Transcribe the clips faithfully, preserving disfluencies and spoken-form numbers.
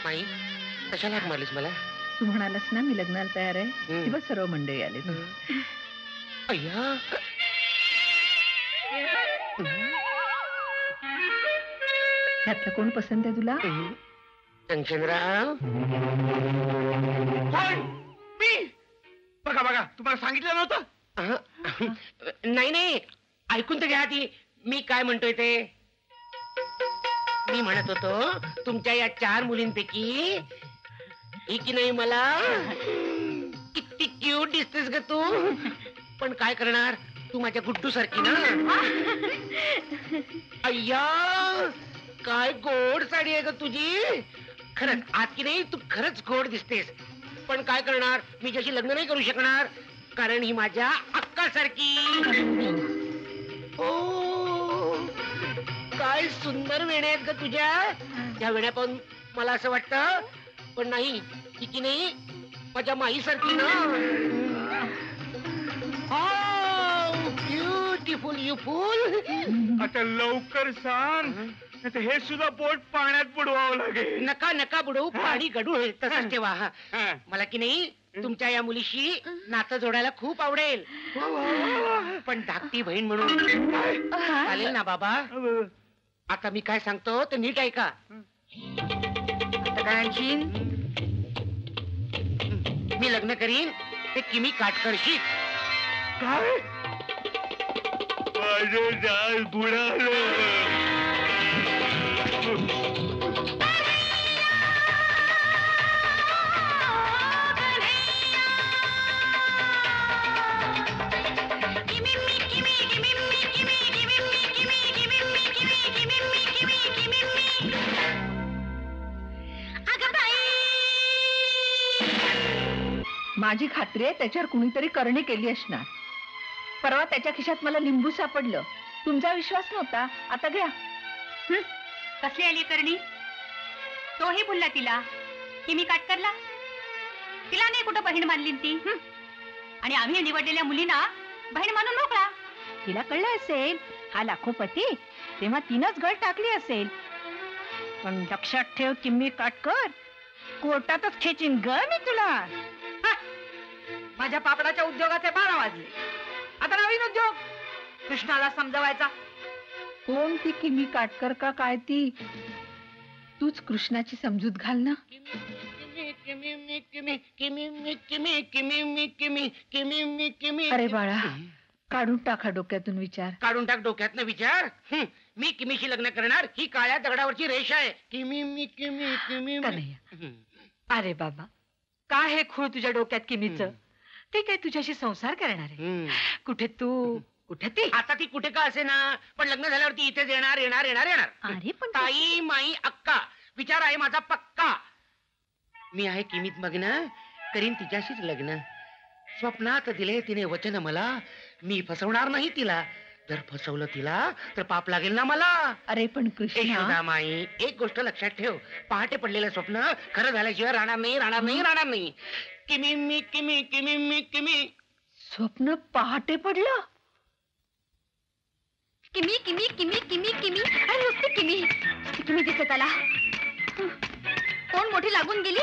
माई कशाला हाक मारलीस मला? तू म्हणालास ना मी लग्नाला तयार आहे, तेव्हा सर्व मंडळी आले. अय्या त्यातलं कोण पसंत आहे तुला? कंचनराव. मी बघा बघा तुम्हाला सांगितलं नव्हतं? नाही नाही, ऐकून तर घ्या ती. मी काय म्हणतोय ते. मी म्हणत होतो तुमच्या या चार मुलींपैकी एकी नाही मला किती क्यूट दिसतेस ग तू. पण काय करणार, तू माझ्या गुड्डू सारखी ना. अय्या काय गोड साडी आहे ग तुझी. खरंच आज की नाही तू खरंच गोड दिसतेस. पण काय करणार, मी जशी लग्न नाही करू शकणार, कारण ही माझ्या अक्का सारखी. ओ काय सुंदर वेण्या आहेत ग तुझ्या. त्या वेण्या पाहून मला असं वाटतं, पण नाही ती की नाही माझ्या माई सारखी ना. Beautiful you fool. आता लवकर सांग, हे सुद्धा बोट पाण्यात बुडवावं लागेल. नका नका बुडवू, पाणी गडू होईल. तसंच ठेवा. मला की नाही तुमच्या या मुलीशी नातं जोडायला खूप आवडेल, पण धाकटी बहीण म्हणून चालेल ना बाबा? आता मी काय सांगतो ते नीट ऐका. आता काय आणशीन? मी लग्न करीन ते किमी काटकरशी. काय माझे जाल बुडालं. माझी खात्री आहे त्याच्यावर कुणीतरी करणी केली असणार. परवा त्याच्या खिशात मला लिंबू सापडलं. तुमचा विश्वास नव्हता, आता घ्या. कसली आली करणी? तोही बोलला तिला की मी काटकरला. तिला नाही कुठं बहीण मानली ती. आणि आम्ही निवडलेल्या मुलींना बहीण मानून मोकळा. तिला कळलं असेल हा लाखोपती, तेव्हा तिनंच गळ टाकली असेल. पण लक्षात ठेव की मी काटकर कोर्टातच खेचीन ग मी तुला. माझ्या पापडाच्या उद्योगाचे बारा वाजले. आता नवीन उद्योग कृष्णाला समजवायचा. कोण ती किमी काटकर का काय ती? तूच कृष्णाची समजूत घाल ना. अरे बाळा, काढून टाका डोक्यातून विचार. काढून टाक डोक्यातनं विचार. मी किमीशी लग्न करणार ही काळ्या दगडावरची रेष आहे. किमी मी किमी किमी. अरे बाबा, काय हे खूळ तुझ्या डोक्यात किमीचं? ते काय तुझ्याशी संसार करणार आहे? कुठे तू कुठे ती? आता ती कुठे का असे ना, पण लग्न झाल्यावरती इथेच येणार येणार येणार येणार. अरे पण ताई माई अक्का विचार आहे माझा पक्का. मी आहे किमीत मग्न, करीन तिच्याशीच लग्न. स्वप्नात दिले तिने वचन मला, मी फसवणार नाही तिला. जर फसवलं तिला तर पाप लागेल ना मला. अरे पण कृष्णा माई, एक गोष्ट लक्षात ठेव, पहाटे पडलेलं स्वप्न खरं झाल्याशिवाय राहणार नाही राहणार नाही राहणार नाही. किमी मी किमी किमी मी किमी. स्वप्न पहाटे पडलं? किमी किमी किमी किमी किमी. अरे नुसती किमी किमी दिसत आला. कोण मोठी लागून गेली?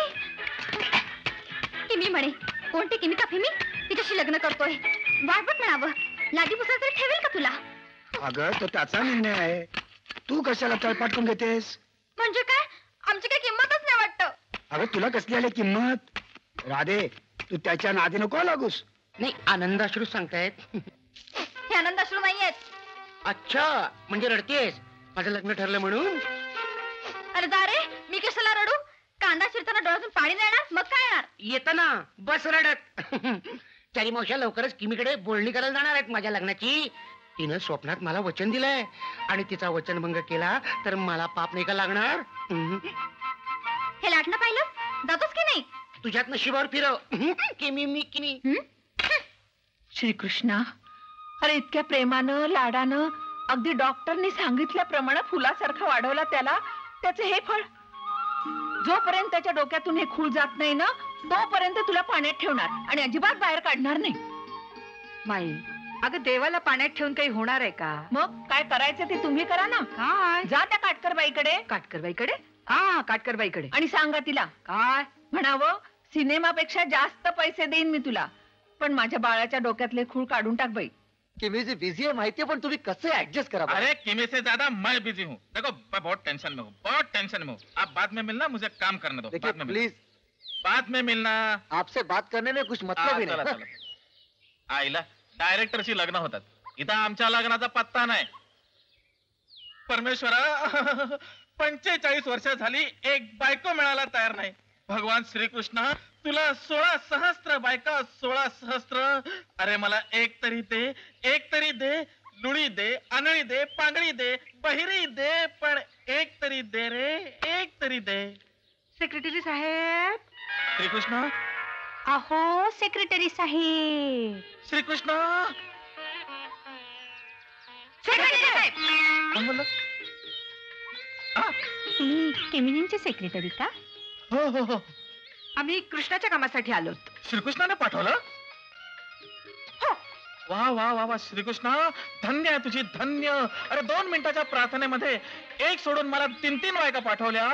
किमी म्हणे. कोणती किमी का फिमी? तिच्याशी लग्न करतोय. वाटपट म्हणावं, लादी पुसत तरी ठेवेल का तुला? अगं तो त्याचा निर्णय आहे, तू कशाला तळपाटून घेतेस? म्हणजे काय, आमची काही किंमतच नाही वाटत. अगं तुला कसली आली किंमत? राधे, तू त्याच्या नादी नको लागूस. नाही, आनंदाश्रू सांगतायत. हे आनंदाश्रू नाहीयेत. अच्छा, म्हणजे रडतेस माझं लग्न ठरलं म्हणून? अरे दारे, मी कशाला रडू? कांदा चिरताना डोळ्यातून पाणी नाही येणार, मग काय येणार? येतं ना, बस रडत. चारी मावश्या लवकरच किमीकडे बोलणी करायला जाणार आहेत माझ्या लग्नाची. तिनं स्वप्नात मला वचन दिलंय, आणि तिचा वचनभंग केला तर मला पाप नाही का लागणार? हे लाटणं पाहिलं, जातोस की नाही? तुझ्यात नशिबावर फिरव. किमी मी किमी. श्रीकृष्णा, अरे इतक्या प्रेमानं लाडानं अगदी डॉक्टरनी सांगितल्याप्रमाणे फुलासारखा वाढवला त्याला, त्याचे हे फळ. जोपर्यंत त्याच्या डोक्यातून हे खूळ जात नाही ना, तोपर्यंत तुला पाण्यात ठेवणार आणि अजिबात बाहेर काढणार नाही. माई, अगं देवाला पाण्यात ठेवून काही होणार आहे का? मग काय करायचं ते तुम्ही करा ना. काय? जा त्या काटकर बाईकडे. काटकर बाईकडे? हा काटकरबाईकडे. आणि सांगा तिला काय म्हणावं, सिनेमापेक्षा जास्त पैसे देईन मी तुला, पण माझ्या बाळाच्या डोक्यातले खूळ काढून टाक बाई. किमी बिजी है माहिती, पण तुम्ही कसे एडजस्ट करा. अरे किमी से ज्यादा मैं बिजी हूँ. देखो मैं बहुत टेंशन में हूँ, बहुत टेंशन में हूँ. आप बाद में मिलना, मुझे काम करने दो. देखिए बाद में प्लीज, मिलना. बाद में मिलना. आपसे बात करने में कुछ मतलब ही चला नहीं. चला. आईला डायरेक्टरशी लग्न होतात, इथं आमच्या लग्नाचा पत्ता नाही. परमेश्वरा, पंचेचाळीस वर्ष झाली एक बायको मिळायला तयार नाही. भगवान श्रीकृष्ण, तुला सोळा सहस्त्र बायका, सोळा सहस्त्र. अरे मला एक तरी दे, एक तरी दे. लुळी दे, अनळी दे, पांगडी दे, बहिरी दे, पण एक तरी दे रे, एक तरी दे. सेक्रेटरी साहेब. श्रीकृष्ण, अहो सेक्रेटरी साहेब. श्रीकृष्ण. सेक्रेटरी साहेब, कोण बोललं? तुम्ही केमिनींचे सेक्रेटरी का? हो हो हो. आम्ही कृष्णाच्या कामासाठी आलोत. श्रीकृष्णाने पाठवलं? हो. वा वा वा वा श्रीकृष्ण, धन्य आहे तुझी, धन्य. अरे दोन मिनिटाच्या प्रार्थनेमध्ये एक सोडून मला तीन तीन बायका पाठवल्या.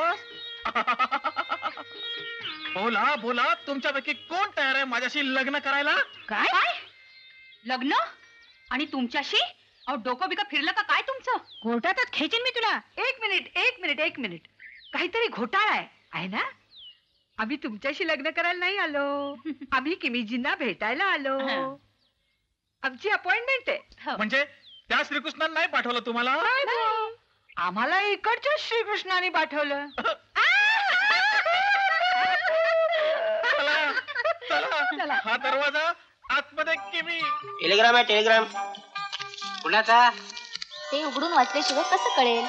बोला बोला, तुमच्यापैकी कोण तयार आहे माझ्याशी लग्न करायला? काय काय लग्न आणि तुमच्याशी? अहो डोकं बिकं फिरलं का काय तुमचं? घोटातच खेचीन मी तुला. एक मिनिट एक मिनिट एक मिनिट काहीतरी घोटाळा आहे आहे ना? आम्ही तुमच्याशी लग्न करायला नाही आलो. आम्ही किमीजींना भेटायला आलो. हं. आमची अपॉइंटमेंट आहे. हो. म्हणजे त्या श्रीकृष्णाने नाही पाठवलं तुम्हाला? नाही. आम्हाला इकडच्या श्रीकृष्णाने पाठवलं. चला चला, हा दरवाजा आतमध्ये किमी. टेलिग्राम आहे टेलिग्राम. कुणाचा? ते उघडून वाचल्याशिवाय कसं कळेल?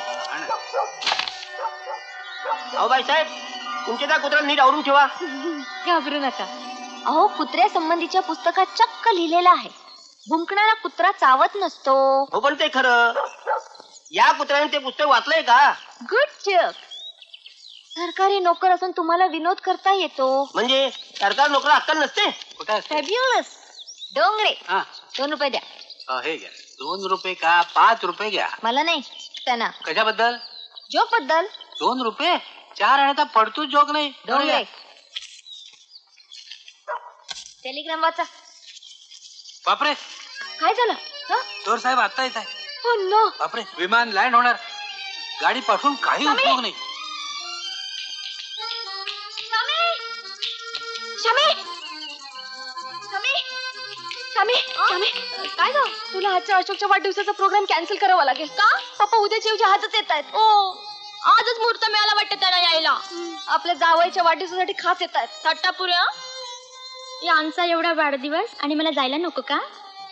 अहो बाईसाहेब, तुमच्या त्या कुत्रा नीट आवरून ठेवा. घाबरू नका. अहो कुत्र्या संबंधीच्या पुस्तकात चक्क लिहिलेलं आहे, भुंकणारा कुत्रा चावत नसतो. हो पण ते खरं. या कुत्र्याने ते पुस्तक वाचलंय का? Good job. सरकारी नोकर असून तुम्हाला विनोद करता येतो. म्हणजे सरकार नोकरी अक्कल नसते? फॅब्युलस. डोंगरे, हा. दोन रुपये द्या. हे घ्या. दोन रुपये का पाच रुपये घ्या. मला नाही, त्यांना. कशाबद्दल? जोक बद्दल. दोन रुपये चार आण्याचा पडतोच जोक नाही. डोंगरे. टेलिग्राम वाचा. बापरे, काय झालं? चोर साहेब आता येत आहे. हो नो. बापरे, विमान लँड होणार. गाडी पाठवून काही उपयोग नाही. शमी, शमी, शमी, शमी, काय ग? तुला आजच्या अशोकच्या वाढदिवसाचा प्रोग्राम कॅन्सल करावा लागेल का? पप्पा उद्याच्या येऊच्या हातच येत आहेत. ओ, आजच मुहूर्त मिळाला वाटतं त्याला यायला. आपल्या जावयाच्या वाढदिवसासाठी खास येत आहेत. थट्टापुऱ्या. यांचा एवढा वाढदिवस आणि मला जायला नको का?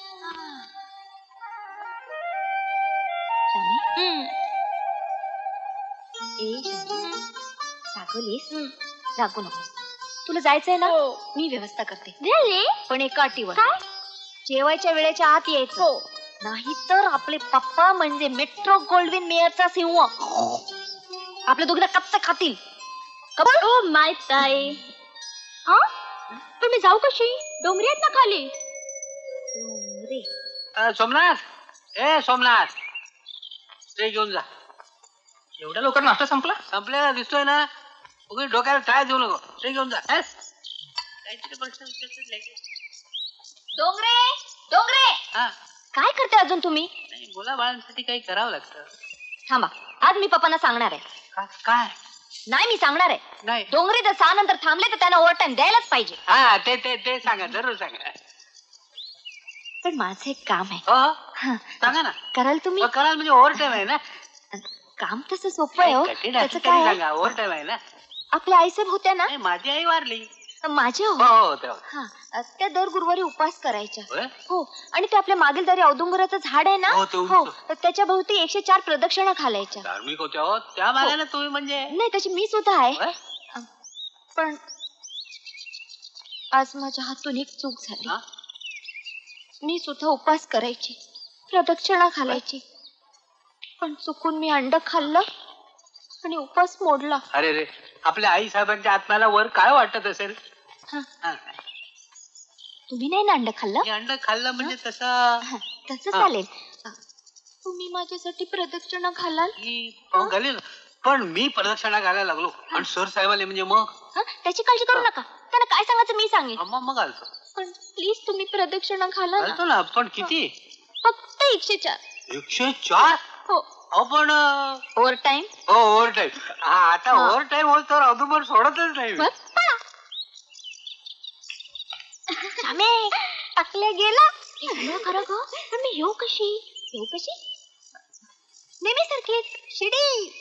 रागवलीस? रागू नकोस. तुला जायचंय ना? मी व्यवस्था करते, पण एका अटीवर. जेवायच्या वेळेच्या आत यायचं, नाही तर आपले पप्पा म्हणजे मेट्रो गोल्डविन मेयरचा सिंह आपल्या दोघीला कच्च खातील. हो माय ताई. पण मी जाऊ कशी? डोंगरी आहेत ना खाली. डोंगरे. सोमनाथ, ए सोमनाथ, ते घेऊन जा. एवढ्या लवकर नाश्ता संपला? संपलेला दिसतोय ना. उगी डोक्याला ट्राय देऊ नको. ते घेऊन जा. काहीतरी प्रश्न विचारतात लगेच. डोंगरे, डोंगरे, हा. काय करते अजून तुम्ही? नाही, मुलाबाळांसाठी काही करावं लागतं. थांबा, आज मी पप्पांना सांगणार आहे. का- काय नाही, मी सांगणार आहे. नाही. डोंगरे जर सहा नंतर थांबले तर त्यांना ओव्हर टाइम द्यायलाच पाहिजे. हा, ते ते ते सांगा, जरूर सांगा. पण माझं एक काम आहे. हो हो, हा, सांगा ना. कराल तुम्ही? मग कराल म्हणजे ओव्हर टाइम आहे ना. काम तसं सोपं आहे हो. कठीण त्याचं असलं काय तरी आहे? सांगा, ओव्हर टाइम आहे ना. आपल्या आईसाहेब होत्या ना, नाही, माझी आई वारली. माझे हो हो. हो तेव्हा. हा, त्या दर गुरुवारी उपवास करायच्या. होय? हो, आणि ते आपल्या मागील दारी औदुंबराचं झाड आहे ना, हो, ते उंच. हो, तर त्याच्या भोवती एकशे चार प्रदक्षिणा घालायच्या. धार्मिक होत्या हो त्या मागायला तुम्ही म्हणजे. नाही, तशी मी सुद्धा आहे. होय? पण आज माझ्या हातून एक चूक झाली. हा? मी सुद्धा उपवास करायची, प्रदक्षिणा घालायची, पण चुकून मी अंड खाल्लं आणि उपवास मोडला. अरे रे, आपल्या आई साहेबांच्या आत्म्याला वर काय वाटत असेल? हा. हा. तुम्ही नाही ना अंड खाल्लं? मी अंड खाल्लं म्हणजे तसं हा, तसं हा. चालेल. तुम्ही माझ्यासाठी प्रदक्षिणा घालाल? ही पाहून घालील. पण मी प्रदक्षिणा घालायला लागलो आणि सर साहेब आले म्हणजे मग हं? त्याची काळजी करू नका. त्यांना काय सांगायचं मी सांगेन. मग मग आलतो पण प्लीज तुम्ही प्रदक्षिणा घाला ना. आलतो ना. पण किती? फक्त एकशे चार. एकशे चार? हो. अहो पण ओव्हर टाइम. हो ओव्हर टाईम. हा आता हा. ओव्हर टाईम होत तर अगोदर सोडतच नाही मी. श्यामे टाकल्या गेला. खरं ग. पण मी येऊ कशी येऊ कशी नेहमी सारखीच शिडी.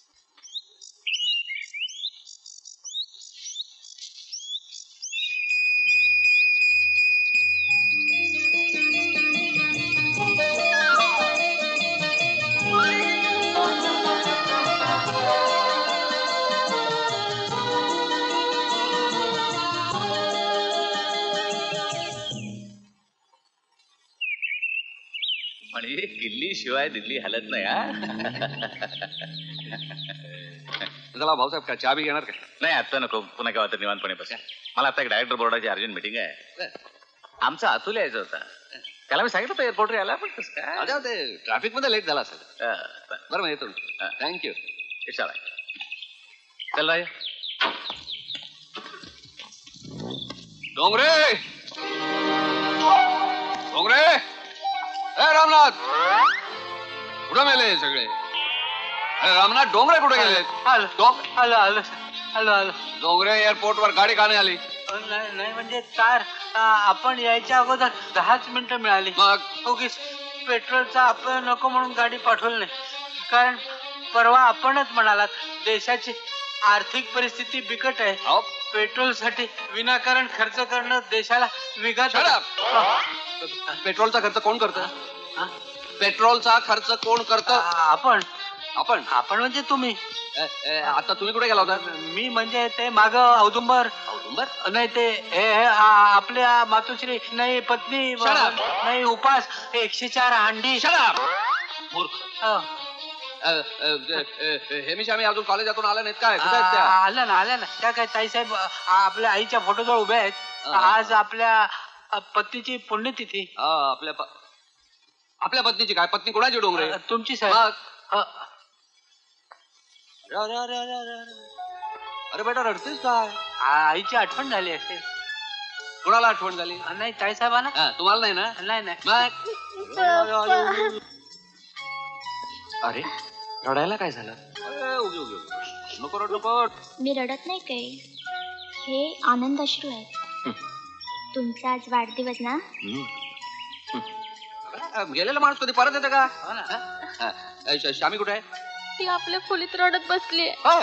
म्हणजे किल्ली शिवाय दिल्ली हलत नाही हा. चला भाऊसाहेब का चहा बी घेणार का? नाही आता नको, पुन्हा केव्हा तर निवांतपणे बस. मला आता एक डायरेक्टर बोर्डाची अर्जंट मिटिंग आहे. आमचा अतुल यायचं होता. त्याला मी सांगितलं होतं एअरपोर्टवर यायला, पण कसं काय अच्छा ते ट्रॅफिक मध्ये लेट झाला असेल. अं, बरं मग येतो. थँक्यू. चला चल राय. डोंगरे डोंगरे ए रामनाथ कुठं मेले सगळे? अरे रामनाथ डोंगरे कुठे गेले? आलो डोंग- आलो आलो आलो आलो. डोंगरे एअरपोर्ट वर गाडी का नाही आली? अ, नाही नाही म्हणजे कार अ, आपण यायच्या अगोदर दहाच मिनिटं मिळाली. मग उगीच पेट्रोलचा आपण नको म्हणून गाडी पाठवली नाही. कारण परवा आपणच म्हणालात देशाची आर्थिक परिस्थिती बिकट आहे. अहो, पेट्रोलसाठी विनाकारण खर्च करणं देशाला विघात. Shut up. पेट्रोलचा खर्च कोण करतं? हा? पेट्रोलचा खर्च कोण करतं? आ- आपण आपण. आपण म्हणजे तुम्ही. ए, ए, आता तुम्ही कुठे गेला होता? मी म्हणजे ते माग औदुंबर औदुंबर? नाही ते हे हे, आ- आपल्या मातोश्री नाही पत्नी Shut up. नाही उपास एकशे चार अंडी. Shut up. मूर्ख. हो. अ, अ, अ, अ, हेमिश आम्ही अजून कॉलेजातून आल्या नाहीत काय? कुठे आहेत आ- त्या? आल्या ना आल्या ना त्या काय ताईसाहेब आ- आपल्या आईच्या फोटोजवळ उभ्या आहेत. हा. आज आपल्या अ, पत्नीची पुण्यतिथी. हा, आपल्या प- आपल्या पत्नीची काय? पत्नी कोणाची डोंगरे? अ, तुमची साहेब. मग? अ, अरे अरे अरे अरे अरे अरे बेटा रडतेस काय? आईची आठवण झाली असेल. कोणाला आठवण झाली? अ, नाही ताईसाहेबांना हा, तुम्हाला नाही ना? नाही नाही. मग अरे रडायला काय झालं? अरे, उगी उगी उगी. नको रड नको. मी रडत नाही काही. हे आनंद अश्रू आहेत. तुमचा आज वाढदिवस ना. अ, गेलेला माणूस कधी परत येतं का? हो ना. हा? अ, श- श्यामी कुठे आहे? ती आपल्या खोलीत रडत बसली. हा.